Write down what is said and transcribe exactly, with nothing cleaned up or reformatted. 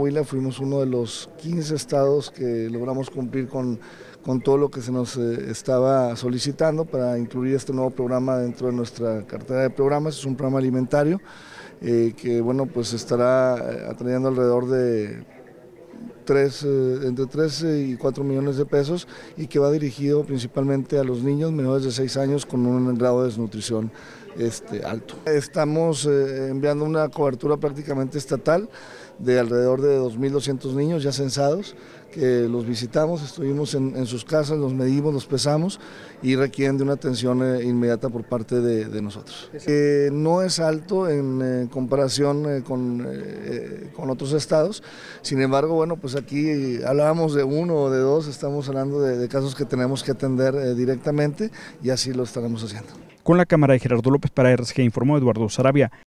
Coahuila fuimos uno de los quince estados que logramos cumplir con, con todo lo que se nos eh, estaba solicitando para incluir este nuevo programa dentro de nuestra cartera de programas. Es un programa alimentario eh, que bueno, pues estará atrayendo alrededor de Tres, eh, entre tres y cuatro millones de pesos y que va dirigido principalmente a los niños menores de seis años con un grado de desnutrición este, alto. Estamos eh, enviando una cobertura prácticamente estatal de alrededor de dos mil doscientos niños ya censados, que los visitamos, estuvimos en, en sus casas, los medimos, los pesamos y requieren de una atención eh, inmediata por parte de, de nosotros. Eh, no es alto en eh, comparación eh, con, eh, con otros estados, sin embargo, bueno, pues aquí hablábamos de uno o de dos, estamos hablando de, de casos que tenemos que atender eh, directamente y así lo estaremos haciendo. Con la cámara de Gerardo López para R C G informó Eduardo Saravia.